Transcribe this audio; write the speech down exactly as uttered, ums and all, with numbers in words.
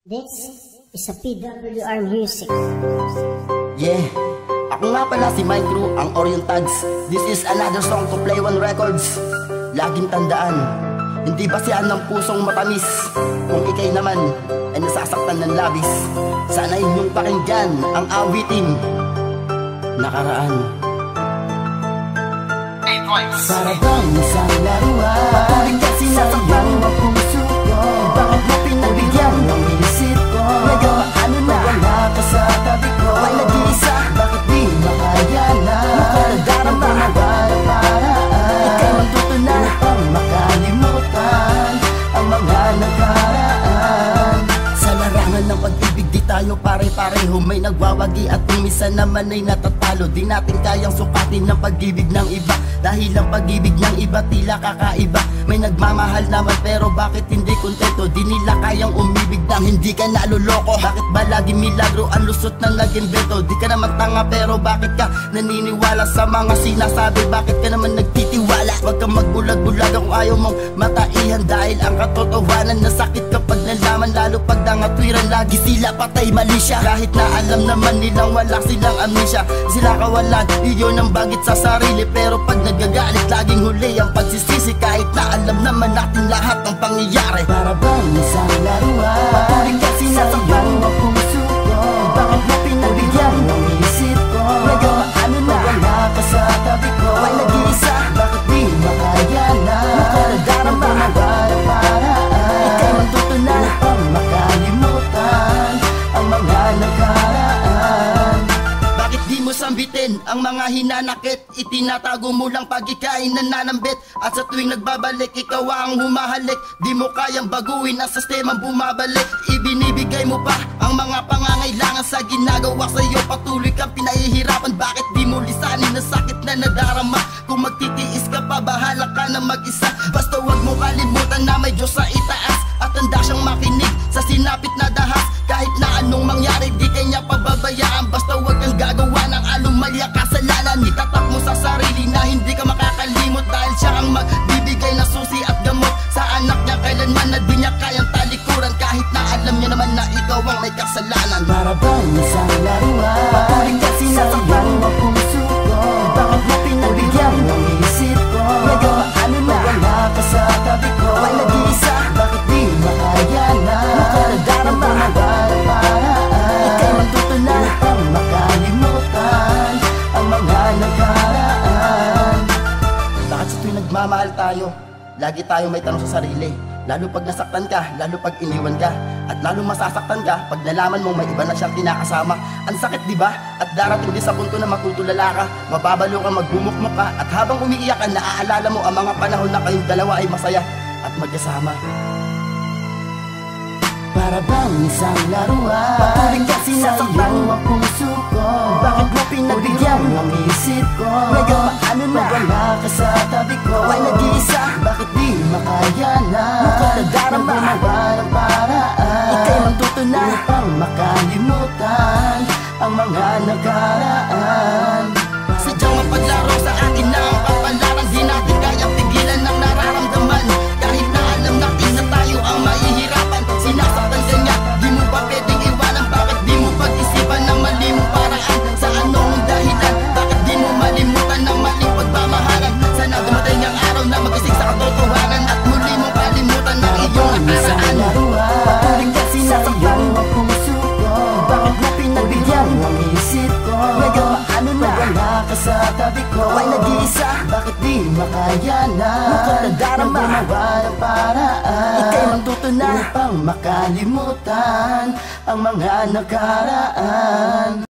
This is a P W R music. Yeah, ako nga pala si Mind Crew, ang Orion Tags. This is another song to Play One Records. Laging tandaan, hindi basihan ng pusong matamis. Kung ikay naman ay nasasaktan ng labis, sana inyong pakinggan ang awiting Nakaraan. Para bang isang laruan, patuloy kasi sa iyong ang puso ko. Bakit mo pinagbigyan ng isip ko? Ngayon paano na wala ka sa tabi ko? Ay nag-iisa, bakit di makaya na? Mukadadarama na walang paraan. Ika'y matutunan upang makalimutan ang mga nakaraan. Sa larangan ng pag-ibig di tayo pare-pareho, may nagwawagi at minsan naman ay natatalo. Di natin kayang sukatin ng pag-ibig ng iba, dahil ang pag-ibig ng iba tila kakaiba. May nagmamahal naman pero bakit hindi kontento? Di nila kayang umibig nang hindi ka naluloko. Bakit ba lagi milagro ang lusot ng nag-invento? Di ka naman tanga pero bakit ka naniniwala sa mga sinasabi? Bakit ka naman nagtitiwala? Huwag kang magbulag-bulag kung ayaw mong mataihan, dahil ang katotohanan na sakit kapag nalaman. Lalo pag nangatwiran lagi sila patay mali siya, kahit na alam naman nilang wala silang amnesia. Sila kawalan, iyon ang bagit sa sarili, pero pag nagagalit laging huli ang pagsisisi, kahit na alam naman natin lahat ng pangyayari. Para bang isang laruan, patuloy kasi sa iyong ang puso ko. Bakit mo pinagbigyan ng isip ko? Ngayon paano na wala ka sa tabi ko? Ay nag-iisa, bakit di makaya na? Mukadadarama na walang paraan. Ika'y matutunan upang makalimutan ang mga nakaraan. Bakit di mo sambitin ang mga hinanakit? Itinatago mo lang pag ika'y nananambit, at sa tuwing nagbabalik ikaw ang humahalik. Di mo kayang baguhin ang sistemang bumabalik. Ibinibigay mo pa ang mga pangangailangan sa ginagawa sa'yo. Patuloy kang pinahihirapan, bakit di mo lisanin ang sakit na nadarama? Kung magtitiis ka pa, bahala ka na mag-isa. Basta wag mo kalimutan na may Diyos sa itaas, at handa siyang makinig sa sinapit na dahas. Kahit na anong mangyari di kanya pababayaan, basta wag kang gagawa ng alumalya kasalanan. Itatak mo sa sarili na hindi ka makakalimot, dahil siya ang magbibigay na susi at gamot sa anak niya. Kailanman na di niya kayang talikuran, kahit na alam niya naman na ikaw ang may kasalanan. Para bang isang laruan, patuloy kasi sa iyong ang puso ko. Bakit mo pinagbigyan ng isip ko? Ngayon paano na wala ka sa tabi ko? Ay nag-iisa, bakit di makaya na? Mukadadarama na walang paraan. Ika'y matutunan upang makalimutan ang mga nakaraan. Bakit sa tuwing nagmamahal tayo, lagi tayo may tanong sa sarili? Lalo pag nasaktan ka, lalo pag iniwan ka, at lalo masasaktan ka pag nalaman mong may iba na siyang kinakasama. Ang sakit diba? At darating din sa punto na matutulala ka, mababalo ka, magbumukmok ka, at habang umiiyak ka, naaalala mo ang mga panahon na kayong dalawa ay masaya at magkasama. Para bang isang laruan, patuloy kasi sa iyong ang puso ko. Bakit mo pinagbigyan ng isip ko? Ngayon paano na wala ka sa tabi ko? Ay nag-iisa, bakit di makaya na? Mukadadarama na walang paraan. Ika'y matutunan upang makalimutan ang mga nakaraan. Sadyang mapaglaro sa akin na ang kapalaran, di natin kayang pigilan ng nararamdaman. Kahit na alam natin na tayo ang mahihirapan, sinasaktan ka niya, di mo ba pwedeng iwanan? Bakit di mo pag-isipan ng mali mong paraan? Sa anong dahilan? Bakit di mo malimutan ng maling pagmamahalan? Sana dumating ang araw na magising sa katotohanan, at muli mong kalimutan ng iyong nakaraan. Patuloy kasi sa iyong ang puso ko. Bakit mo pinagbigyan ng isip ko? Ngayon paano na wala ka sa tabi ko? Ay nag-iisa, bakit di makaya na? Mukadadarama na walang paraan. Ika'y matutunan upang makalimutan ang mga nakaraan.